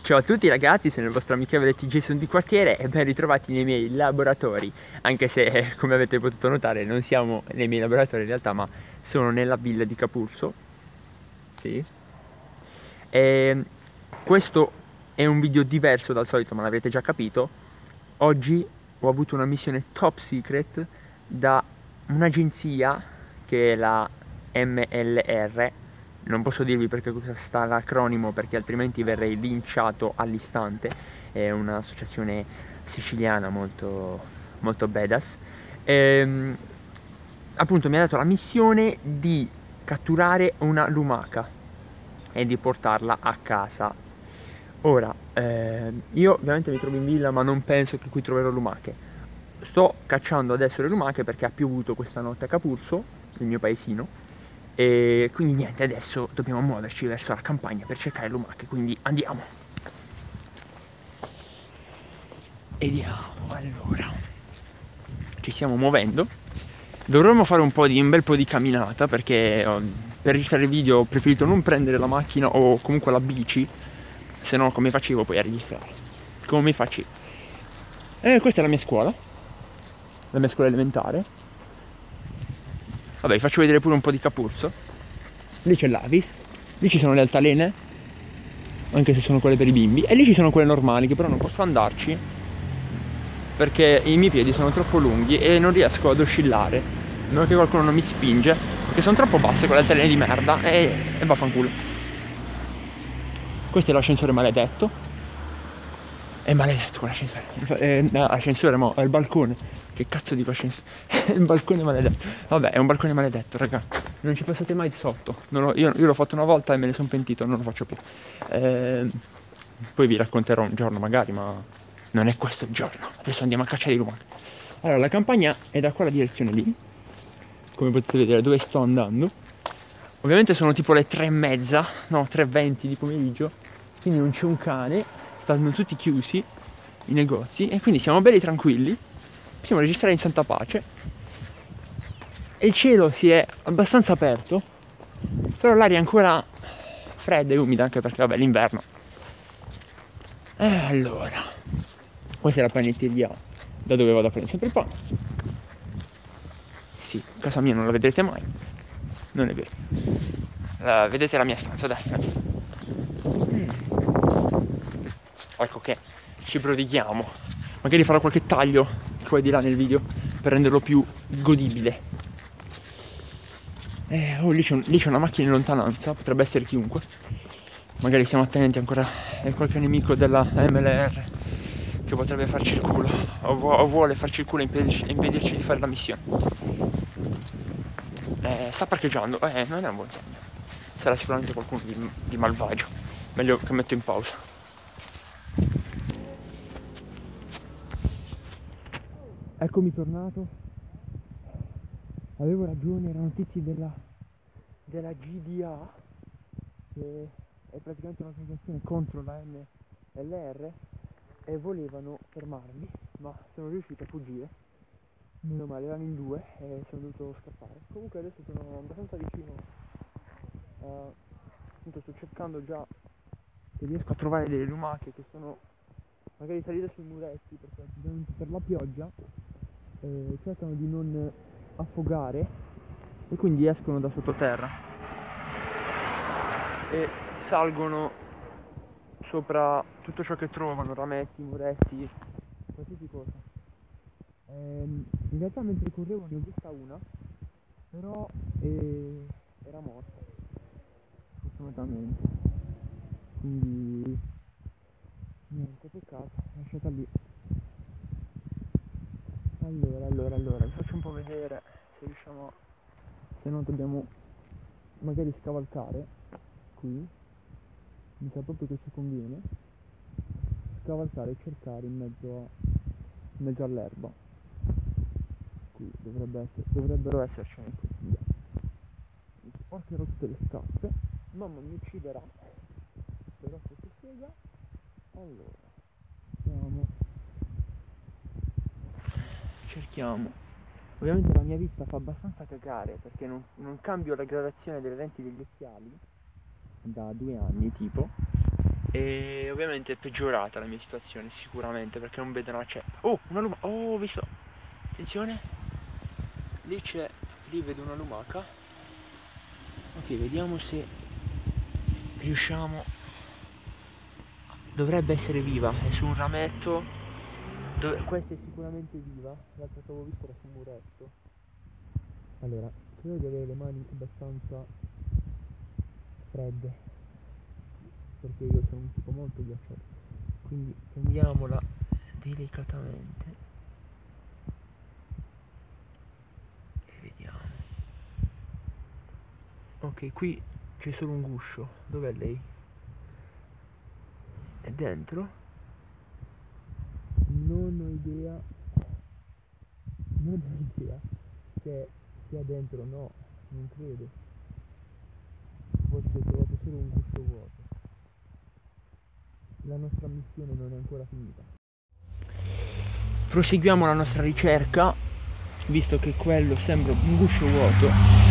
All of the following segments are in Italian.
Ciao a tutti ragazzi, sono il vostro amichevole Jason di quartiere e ben ritrovati nei miei laboratori. Anche se, come avete potuto notare, non siamo nei miei laboratori in realtà, ma sono nella villa di Capurso. Sì. E questo è un video diverso dal solito, ma l'avete già capito. Oggi ho avuto una missione top secret da un'agenzia che è la MLR. Non posso dirvi perché cosa sta l'acronimo, perché altrimenti verrei linciato all'istante. È un'associazione siciliana molto, molto badass. Appunto mi ha dato la missione di catturare una lumaca e di portarla a casa. Ora, io ovviamente mi trovo in villa, ma non penso che qui troverò lumache. Sto cacciando adesso le lumache perché ha piovuto questa notte a Capurso, il mio paesino. E quindi niente, adesso dobbiamo muoverci verso la campagna per cercare lumache, quindi andiamo. Vediamo, allora. Ci stiamo muovendo. Dovremmo fare un bel po' di camminata perché per registrare il video ho preferito non prendere la macchina o comunque la bici, se no come facevo poi a registrare. Come facevo. Questa è la mia scuola elementare. Vabbè, vi faccio vedere pure un po' di Capurso. Lì c'è l'Avis, lì ci sono le altalene, anche se sono quelle per i bimbi, e lì ci sono quelle normali che però non posso andarci perché i miei piedi sono troppo lunghi e non riesco ad oscillare, a meno che qualcuno non mi spinge, perché sono troppo basse quelle altalene di merda e vaffanculo. Questo è l'ascensore maledetto. È maledetto quell'ascensore. L'ascensore, mo, è il balcone. Che cazzo dico ascensore? Il balcone maledetto. Vabbè, è un balcone maledetto, raga. Non ci passate mai sotto. Io l'ho fatto una volta e me ne sono pentito, non lo faccio più. Poi vi racconterò un giorno magari, ma non è questo il giorno. Adesso andiamo a cacciare i lumache. Allora, la campagna è da quella direzione lì, come potete vedere dove sto andando. Ovviamente sono tipo le 3:30, no, 3:20 di pomeriggio, quindi non c'è un cane. Stanno tutti chiusi i negozi e quindi siamo belli tranquilli, possiamo registrare in santa pace e il cielo si è abbastanza aperto, però l'aria è ancora fredda e umida, anche perché vabbè l'inverno. Allora, questa è la panetteria da dove vado a prendere sempre il pane. Sì, casa mia non la vedrete mai, non è vero. Vedete la mia stanza, dai. Ecco che ci prodighiamo. Magari farò qualche taglio qua e di là nel video per renderlo più godibile. Lì c'è una macchina in lontananza, potrebbe essere chiunque. Magari stiamo attenti ancora, è qualche nemico della MLR che potrebbe farci il culo o vuole farci il culo e impedirci di fare la missione. Sta parcheggiando, non è un buon segno. Sarà sicuramente qualcuno di malvagio. Meglio che metto in pausa. Eccomi tornato. Avevo ragione, erano tizi della GDA, che è praticamente un'organizzazione contro la MLR, e volevano fermarmi, ma sono riuscito a fuggire. Meno male, erano in due e sono dovuto scappare. Comunque adesso sono abbastanza vicino. Appunto sto cercando già se riesco a trovare delle lumache che sono magari salite sui muretti, perché per la pioggia cercano di non affogare e quindi escono da sottoterra e salgono sopra tutto ciò che trovano, rametti, muretti, qualsiasi cosa. In realtà mentre correvo ne ho vista una, però era morta fortunatamente, quindi niente, peccato, lasciata lì. Allora, vi faccio un po' vedere se riusciamo, se no dobbiamo magari scavalcare qui, mi sa proprio che ci conviene scavalcare e cercare in mezzo all'erba. Qui dovrebbero essercene qui. Mi sporcherò tutte le scarpe, mamma mi ucciderà, però se si spiega. Allora, cerchiamo. Ovviamente la mia vista fa abbastanza cagare perché non cambio la gradazione delle lenti degli occhiali da 2 anni tipo, E ovviamente è peggiorata la mia situazione, sicuramente, perché non vedo una ceppa. Oh, una lumaca! Oh, ho visto! Attenzione! Lì vedo una lumaca. Ok, vediamo se riusciamo. Dovrebbe essere viva, è su un rametto. Questa è sicuramente viva, l'altra che avevo visto era su un muretto. Allora, credo di avere le mani abbastanza fredde, perché io sono un tipo molto ghiacciato. Quindi prendiamola delicatamente e vediamo. Ok, qui c'è solo un guscio. Dov'è lei? È dentro? Non ho idea. Non ho idea se sia dentro o no, non credo. Forse ho trovato solo un guscio vuoto. La nostra missione non è ancora finita. Proseguiamo la nostra ricerca, visto che quello sembra un guscio vuoto.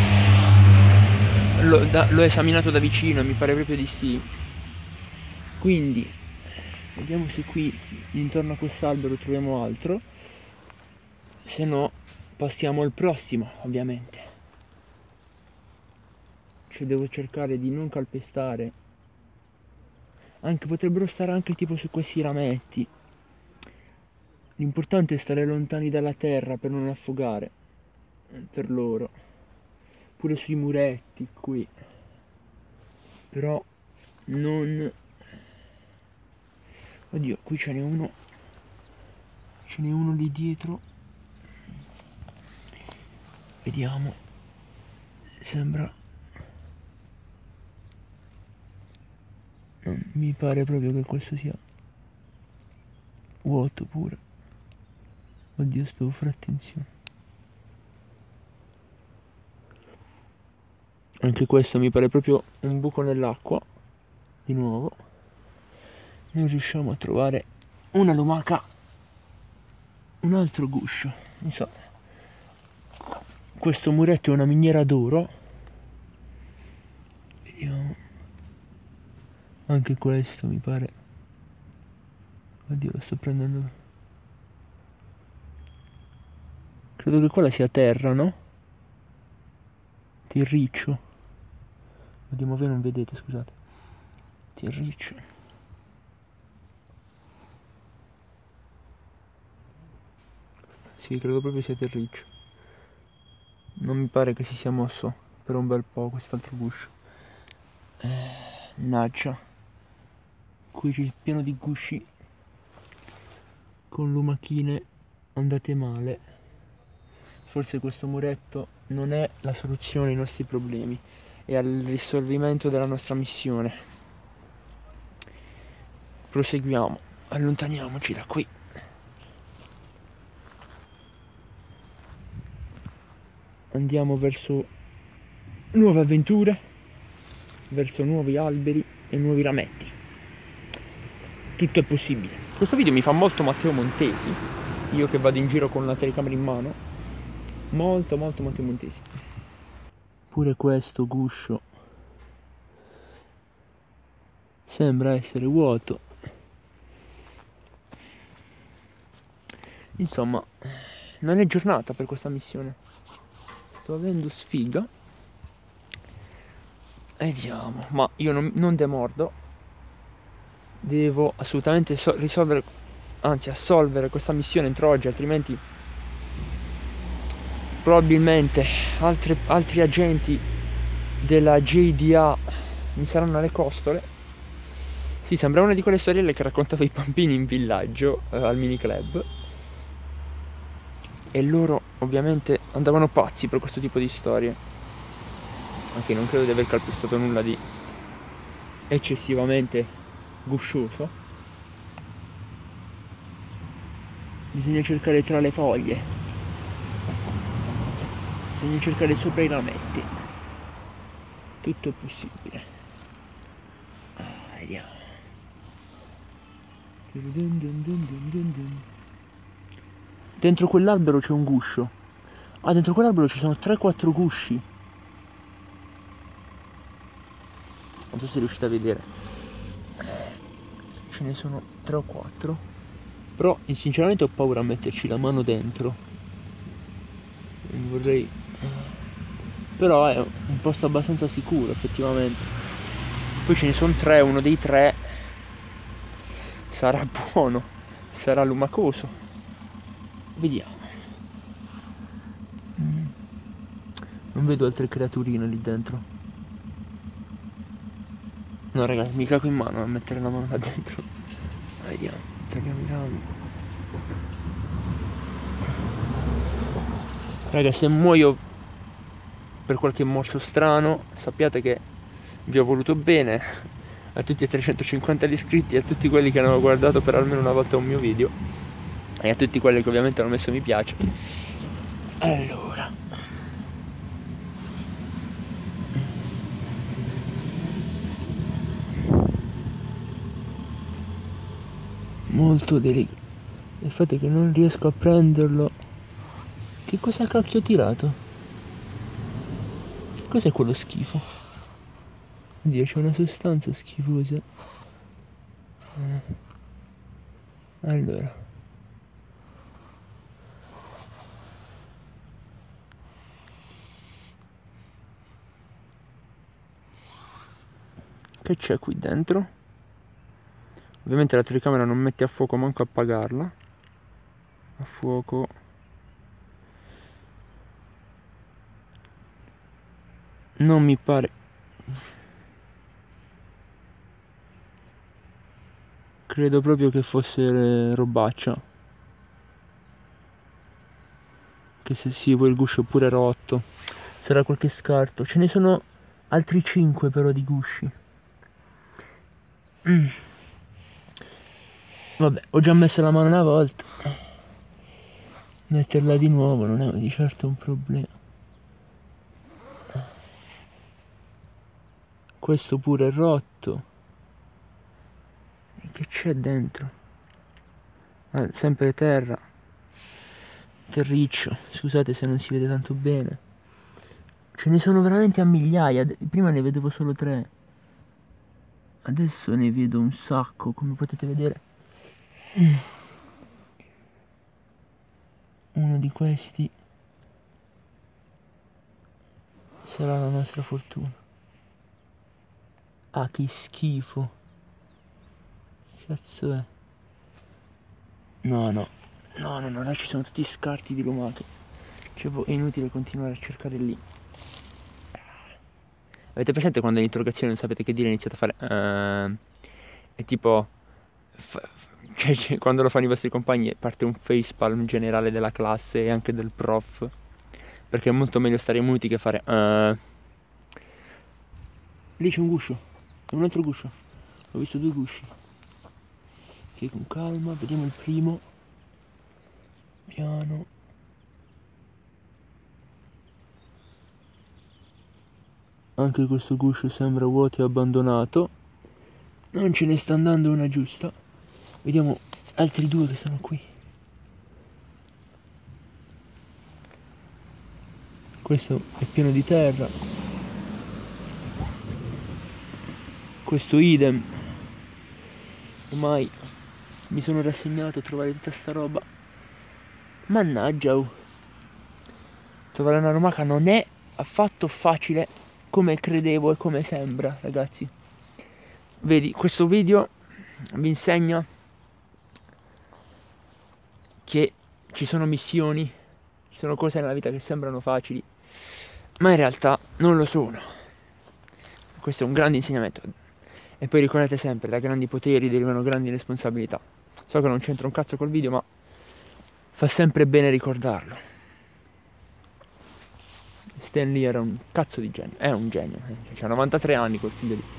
L'ho esaminato da vicino e mi pare proprio di sì. Quindi vediamo se qui intorno a quest'albero troviamo altro. Se no passiamo al prossimo, ovviamente. Cioè devo cercare di non calpestare. Anche potrebbero stare anche tipo su questi rametti. L'importante è stare lontani dalla terra per non affogare. Per loro. Pure sui muretti qui. Però non... Oddio, qui ce n'è uno. Ce n'è uno lì dietro. Vediamo. Sembra... mi pare proprio che questo sia vuoto pure. Oddio, sto fare attenzione. Anche questo mi pare proprio un buco nell'acqua. Di nuovo. Non riusciamo a trovare una lumaca. Un altro guscio. Insomma, questo muretto è una miniera d'oro. Vediamo. Anche questo mi pare. Oddio, lo sto prendendo. Credo che quella sia terra, no? Terriccio. Vediamo, voi non vedete, scusate. Terriccio. Sì, credo proprio sia terriccio. Non mi pare che si sia mosso per un bel po' quest'altro guscio. Mannaggia. Qui c'è pieno di gusci con lumachine andate male. Forse questo muretto non è la soluzione ai nostri problemi, è al risolvimento della nostra missione. Proseguiamo, allontaniamoci da qui. Andiamo verso nuove avventure, verso nuovi alberi e nuovi rametti. Tutto è possibile. Questo video mi fa molto Matteo Montesi, io che vado in giro con la telecamera in mano. Molto Matteo Montesi. Pure questo guscio sembra essere vuoto. Insomma, non è giornata per questa missione. Sto avendo sfiga. Vediamo, ma io non demordo. Devo assolutamente risolvere, anzi assolvere questa missione entro oggi, altrimenti probabilmente altri agenti della JDA mi saranno alle costole. Sì, sembra una di quelle storielle che raccontava i bambini in villaggio al mini club, e loro ovviamente andavano pazzi per questo tipo di storie. Anche non credo di aver calpestato nulla di eccessivamente guscioso. Bisogna cercare tra le foglie, bisogna cercare sopra i rametti. Tutto è possibile. Vediamo. Dentro quell'albero c'è un guscio. Dentro quell'albero ci sono 3-4 gusci. Non so se riuscite a vedere. ce ne sono 3 o 4. Però sinceramente ho paura a metterci la mano dentro. Non vorrei... Però è un posto abbastanza sicuro effettivamente. Poi ce ne sono 3, uno dei 3 sarà buono, sarà lumacoso. Vediamo. Non vedo altre creaturine lì dentro. No ragazzi, mi cago in mano a mettere la mano là dentro. Vediamo, tagliamo i rami. Raga, se muoio per qualche morso strano, sappiate che vi ho voluto bene. A tutti e 350 iscritti, a tutti quelli che hanno guardato per almeno una volta un mio video e a tutti quelli che ovviamente hanno messo mi piace. Allora, molto delicato. Il fatto è che non riesco a prenderlo. Che cosa cacchio ho tirato? Che cos'è quello schifo? Oddio, c'è una sostanza schifosa. Allora, che c'è qui dentro? Ovviamente la telecamera non mette a fuoco manco a apagarla. A fuoco. Non mi pare. Credo proprio che fosse robaccia. Che se sì, poi il guscio è pure rotto. Sarà qualche scarto. Ce ne sono altri 5 però di gusci. Vabbè, ho già messo la mano una volta. Metterla di nuovo non è di certo un problema. Questo pure è rotto. E che c'è dentro? Sempre terra. Terriccio. Scusate se non si vede tanto bene. Ce ne sono veramente a migliaia. Prima ne vedevo solo 3. Adesso ne vedo un sacco, come potete vedere. Uno di questi sarà la nostra fortuna. Ah, che schifo. Che cazzo è? No, là ci sono tutti scarti di lumache. Cioè, è inutile continuare a cercare lì. Avete presente quando in interrogazione non sapete che dire, iniziate a fare e tipo cioè, quando lo fanno i vostri compagni parte un facepalm generale della classe e anche del prof, perché è molto meglio stare muti che fare Lì c'è un guscio, è un altro guscio. Ho visto 2 gusci. Ok, con calma, vediamo il primo. Piano. Anche questo guscio sembra vuoto e abbandonato. Non ce ne sta andando una giusta. Vediamo altri 2 che sono qui. Questo è pieno di terra. Questo idem. Ormai mi sono rassegnato a trovare tutta sta roba. Mannaggia, trovare una lumaca non è affatto facile come credevo e come sembra, ragazzi. Vedi, questo video vi insegna che ci sono missioni, ci sono cose nella vita che sembrano facili, ma in realtà non lo sono. Questo è un grande insegnamento. E poi ricordate sempre, da grandi poteri derivano grandi responsabilità. So che non c'entra un cazzo col video, ma fa sempre bene ricordarlo. Stan Lee era un cazzo di genio, è un genio, c'ha 93 anni quel figlio lì.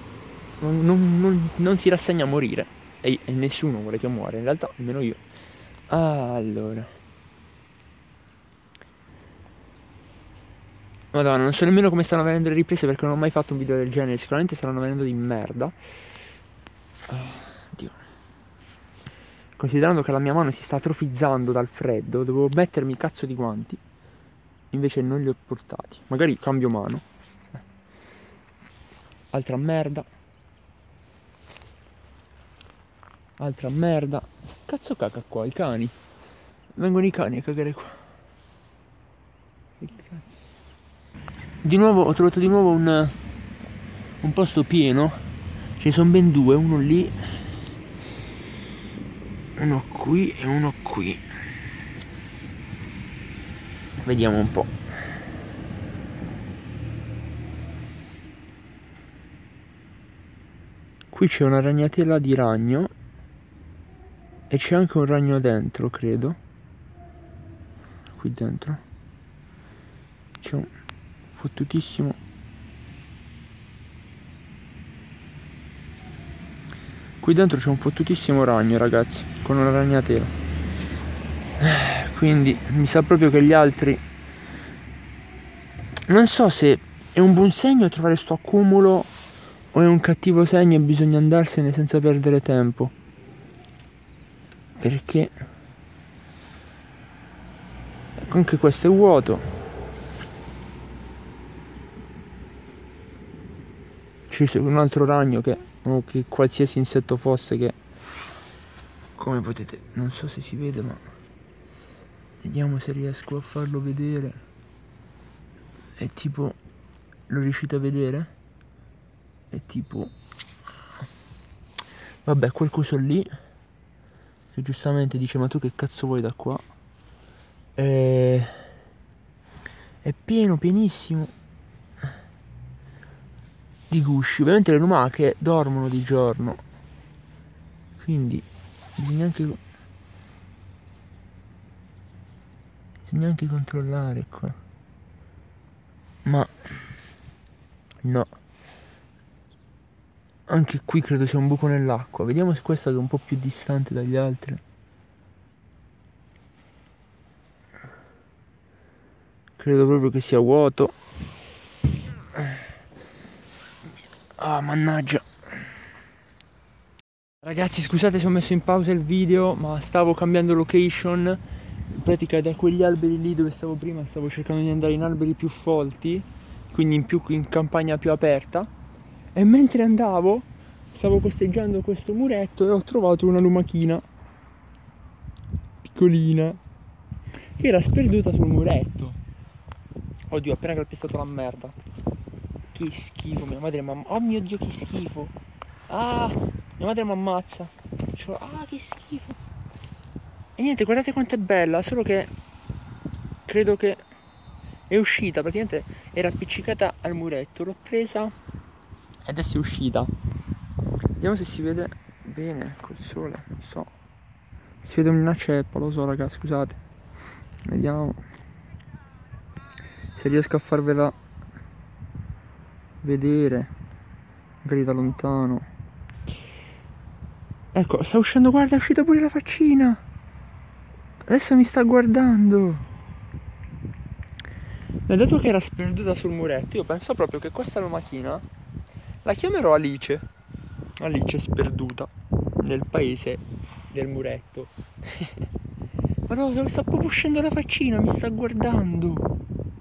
Non si rassegna a morire, e nessuno vuole che muore, in realtà, almeno io. Allora, madonna, non so nemmeno come stanno venendo le riprese perché non ho mai fatto un video del genere, sicuramente stanno venendo di merda. Dio. Considerando che la mia mano si sta atrofizzando dal freddo, dovevo mettermi cazzo di guanti, invece non li ho portati. Magari cambio mano. Altra merda. Altra merda. Cazzo caca qua, i cani. Vengono i cani a cagare qua. Che cazzo. Di nuovo, ho trovato di nuovo un posto pieno. Ce ne sono ben due, uno lì, uno qui e uno qui. Vediamo un po'. Qui c'è una ragnatela di ragno e c'è anche un ragno dentro, credo. Qui dentro c'è un fottutissimo. Qui dentro c'è un fottutissimo ragno, ragazzi, con una ragnatela. Quindi mi sa proprio che gli altri, non so se è un buon segno trovare sto accumulo o è un cattivo segno e bisogna andarsene senza perdere tempo, perché anche questo è vuoto. C'è un altro ragno o che qualsiasi insetto fosse, che come potete, non so se si vede, ma vediamo se riesco a farlo vedere. È tipo, lo riuscite a vedere? È tipo, vabbè, quel coso lì che giustamente dice: ma tu che cazzo vuoi da qua? È pieno, pienissimo di gusci. Ovviamente le lumache dormono di giorno, quindi bisogna anche controllare qua. Ma no, anche qui credo sia un buco nell'acqua. Vediamo se questa che è un po' più distante dagli altri. Credo proprio che sia vuoto. Ah, mannaggia. Ragazzi, scusate se ho messo in pausa il video, ma stavo cambiando location. In pratica da quegli alberi lì dove stavo prima stavo cercando di andare in alberi più folti, quindi in campagna più aperta. E mentre andavo stavo costeggiando questo muretto e ho trovato una lumachina piccolina che era sperduta sul muretto. Oddio, ho appena calpestato la merda. Che schifo, mia madre oh mio Dio, che schifo. Ah, mia madre mi ammazza. Ah, che schifo. E niente, guardate quanto è bella, solo che credo che è uscita, praticamente era appiccicata al muretto. L'ho presa e adesso è uscita. Vediamo se si vede bene col sole, non so. Si vede una ceppa, lo so, ragazzi, scusate. Vediamo se riesco a farvela vedere, magari da lontano. Ecco, sta uscendo, guarda, è uscita pure la faccina. Adesso mi sta guardando. Mi ha detto che era sperduta sul muretto. Io penso proprio che questa lumachina la chiamerò Alice. Alice sperduta nel paese del muretto. Ma no, sta proprio uscendo la faccina, mi sta guardando.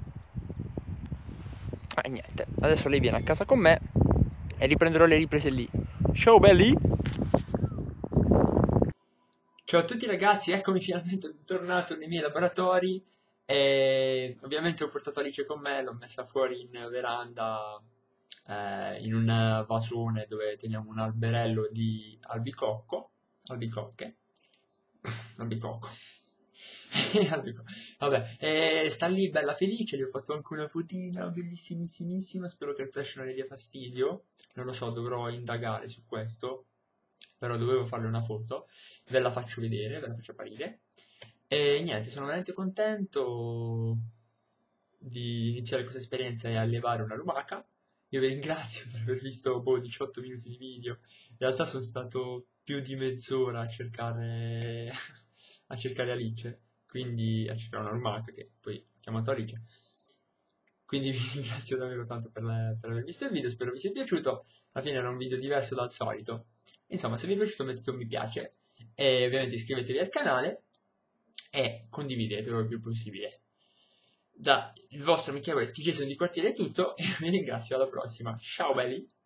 Niente, adesso lei viene a casa con me e riprenderò le riprese lì. Ciao belli! Ciao a tutti ragazzi, eccomi finalmente tornato nei miei laboratori e ovviamente ho portato Alice con me, l'ho messa fuori in veranda in un vasone dove teniamo un alberello di albicocche, albicocco. Vabbè, sta lì bella felice, gli ho fatto anche una fotina bellissimissima, spero che il flash non le dia fastidio, non lo so, dovrò indagare su questo, però dovevo farle una foto, ve la faccio vedere, ve la faccio apparire, e niente, sono veramente contento di iniziare questa esperienza e allevare una lumaca. Io vi ringrazio per aver visto 18 minuti di video, in realtà sono stato più di mezz'ora a cercare, a cercare Alice, quindi a cercare una lumaca che poi ho chiamato Alice. Quindi vi ringrazio davvero tanto per aver visto il video, spero vi sia piaciuto. Alla fine era un video diverso dal solito. Insomma, se vi è piaciuto mettete un mi piace e ovviamente iscrivetevi al canale e condividetelo il più possibile. Da il vostro amichevole Jason di Quartiere è tutto e vi ringrazio, alla prossima. Ciao belli!